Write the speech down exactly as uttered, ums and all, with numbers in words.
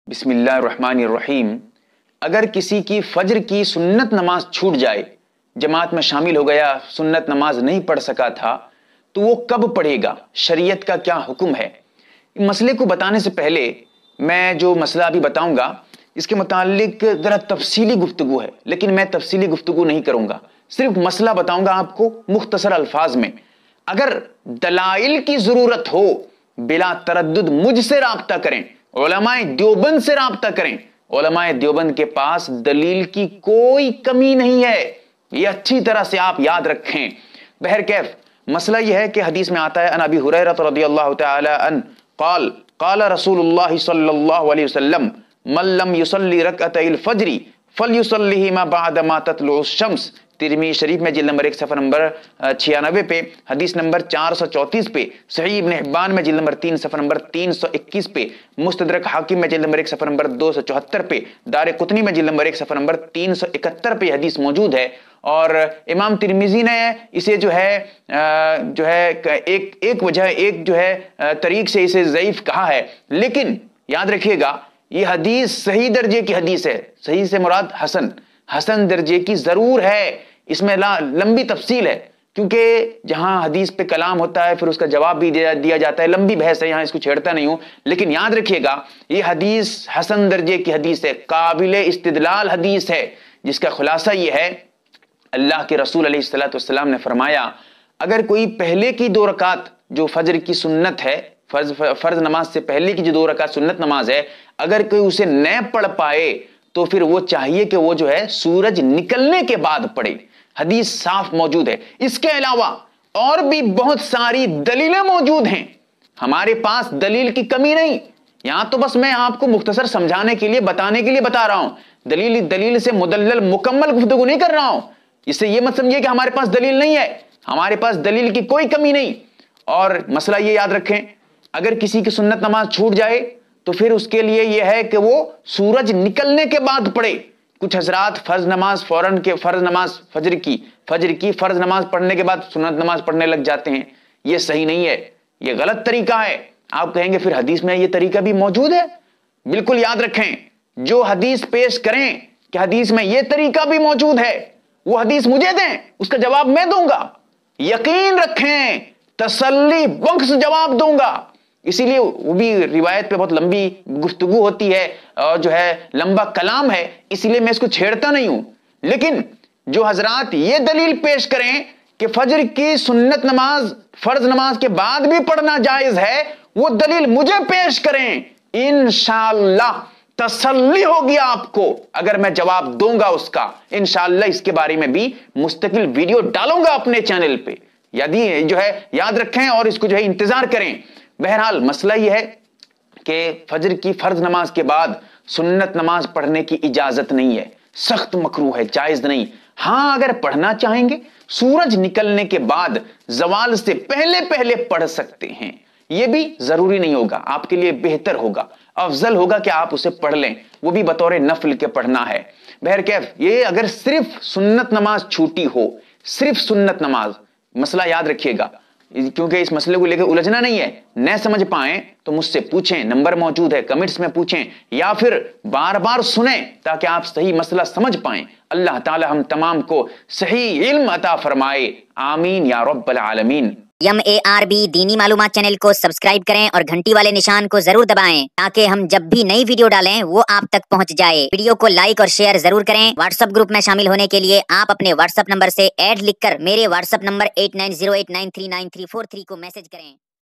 بسم اللہ الرحمن الرحیم۔ اگر کسی کی فجر کی سنت نماز چھوٹ جائے، جماعت میں شامل ہو گیا، سنت نماز نہیں پڑھ سکا تھا، تو وہ کب پڑھے گا؟ شریعت کا کیا حکم ہے؟ مسئلے کو بتانے سے پہلے میں جو مسئلہ ابھی بتاؤں گا اس کے متعلق ذرا تفصیلی گفتگو ہے، لیکن میں تفصیلی گفتگو نہیں کروں گا، صرف مسئلہ بتاؤں گا آپ کو مختصر الفاظ میں۔ اگر دلائل کی ضرورت ہو بلا تردد مجھ سے رابطہ کریں، علماء دیوبند سے رابطہ کریں۔ علماء دیوبند کے پاس دلیل کی کوئی کمی نہیں ہے، یہ اچھی طرح سے آپ یاد رکھیں۔ بہرکیف مسئلہ یہ ہے کہ حدیث میں آتا ہے ان ابی ہریرہ رضی اللہ تعالی عنہ قال قال رسول اللہ صلی اللہ علیہ وسلم من لم يصلی رکعتي الفجر فلیصلیہما بعد ما تطلع الشمس۔ ترمذی شریف میں جلد نمبر ایک صفحہ نمبر چھیانوے پہ، حدیث نمبر چار سو چونتیس پہ، صحیح ابن حبان میں جلد نمبر تین صفحہ نمبر تین سو اکیس پہ، مستدرک حاکم میں جلد نمبر ایک صفحہ نمبر دو سو چوہتر پہ، دار قطنی میں جلد نمبر ایک صفحہ نمبر تین سو اکہتر پہ حدیث موجود ہے۔ اور امام ترمذی نے اسے جو ہے جو ہے ایک ایک وجہ ایک جو ہے طریق سے اسے ضعیف کہا ہے، لیکن یاد رکھیے گا یہ حدیث صحیح درجے کی حدیث ہے۔ صحیح سے مراد حسن حسن درجے کی ضرور ہے، اس میں لمبی تفصیل ہے، کیونکہ جہاں حدیث پہ کلام ہوتا ہے پھر اس کا جواب بھی دیا جاتا ہے، لمبی بحث ہے، یہاں اس کو چھیڑتا نہیں ہوں، لیکن یاد رکھیے گا یہ حدیث حسن درجے کی حدیث ہے، قابل استدلال حدیث ہے، جس کا خلاصہ یہ ہے اللہ کے رسول علیہ الصلوۃ والسلام نے فرمایا اگر کوئی پہلے کی دو رکعت جو فجر کی سنت ہے، فرض فرض نماز سے پہلے کی جو دو رکعت سنت نماز ہے، اگر کوئی اسے نہ پڑھ پائے تو پھر وہ چاہیے کہ وہ جو ہے سورج نکلنے کے بعد پڑھے۔ حدیث صاف موجود ہے۔ اس کے علاوہ اور بھی بہت ساری دلیلیں موجود ہیں، ہمارے پاس دلیل کی کمی نہیں، یہاں تو بس میں آپ کو مختصر سمجھانے کے لیے بتانے کے لیے بتا رہا ہوں، دلیل دلیل سے مدلل مکمل گفتگو نہیں کر رہا ہوں۔ اس سے یہ مت سمجھیے کہ ہمارے پاس دلیل نہیں ہے، ہمارے پاس دلیل کی کوئی کمی نہیں۔ اور مسئلہ یہ یاد رکھیں اگر کسی کی سنت نماز چھوٹ جائے تو پھر اس کے لیے یہ ہے کہ وہ سورج نکلنے کے بعد پڑھے۔ کچھ حضرات فرض نماز فوراً کے فرض نماز فجر کی فجر کی فرض نماز پڑھنے کے بعد سنت نماز پڑھنے لگ جاتے ہیں، یہ صحیح نہیں ہے، یہ غلط طریقہ ہے۔ آپ کہیں گے پھر حدیث میں یہ طریقہ بھی موجود ہے، بالکل یاد رکھیں جو حدیث پیش کریں کہ حدیث میں یہ طریقہ بھی موجود ہے، وہ حدیث مجھے دیں، اس کا جواب میں دوں گا، یقین رکھیں تسلی بخش جواب دوں گا۔ اسی لیے وہ بھی روایت پہ بہت لمبی گفتگو ہوتی ہے اور جو ہے لمبا کلام ہے، اسی لیے میں اس کو چھیڑتا نہیں ہوں، لیکن جو حضرات یہ دلیل پیش کریں کہ فجر کی سنت نماز فرض نماز کے بعد بھی پڑھنا جائز ہے، وہ دلیل مجھے پیش کریں، انشاءاللہ تسلی ہوگی آپ کو اگر میں جواب دوں گا اس کا۔ انشاءاللہ اس کے بارے میں بھی مستقل ویڈیو ڈالوں گا اپنے چینل پہ، یعنی جو ہے یاد رکھیں اور اس کو جو ہے انتظار کریں۔ بہرحال مسئلہ یہ ہے کہ فجر کی فرض نماز کے بعد سنت نماز پڑھنے کی اجازت نہیں ہے، سخت مکروہ ہے، جائز نہیں۔ ہاں اگر پڑھنا چاہیں گے سورج نکلنے کے بعد زوال سے پہلے پہلے پڑھ سکتے ہیں، یہ بھی ضروری نہیں ہوگا، آپ کے لیے بہتر ہوگا، افضل ہوگا کہ آپ اسے پڑھ لیں، وہ بھی بطور نفل کے پڑھنا ہے۔ بہرکیف یہ اگر صرف سنت نماز چھوٹی ہو، صرف سنت نماز، مسئلہ یاد رکھیے گا کیونکہ اس مسئلے کو لے کے الجھنا نہیں ہے، نہ سمجھ پائیں تو مجھ سے پوچھیں، نمبر موجود ہے، کمنٹس میں پوچھیں یا پھر بار بار سنیں تاکہ آپ صحیح مسئلہ سمجھ پائیں۔ اللہ تعالی ہم تمام کو صحیح علم عطا فرمائے، آمین یا رب العالمین۔ یم اے آر بی دینی معلومات چینل کو سبسکرائب کریں اور گھنٹی والے نشان کو ضرور دبائیں تاکہ ہم جب بھی نئی ویڈیو ڈالیں وہ آپ تک پہنچ جائے۔ ویڈیو کو لائک اور شیئر ضرور کریں۔ واٹس ایپ گروپ میں شامل ہونے کے لیے آپ اپنے واٹس ایپ نمبر سے ایڈ لکھ کر میرے WhatsApp number eight nine zero eight nine three nine three four three کو میسج کریں۔